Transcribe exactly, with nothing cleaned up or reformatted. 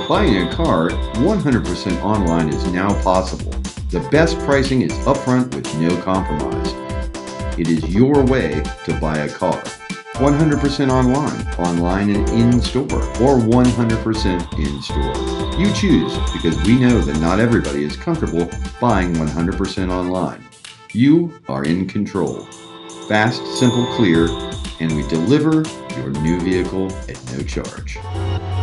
Buying a car one hundred percent online is now possible. The best pricing is upfront with no compromise. It is your way to buy a car. one hundred percent online, online and in-store, or one hundred percent in-store. You choose, because we know that not everybody is comfortable buying one hundred percent online. You are in control. Fast, simple, clear, and we deliver your new vehicle at no charge.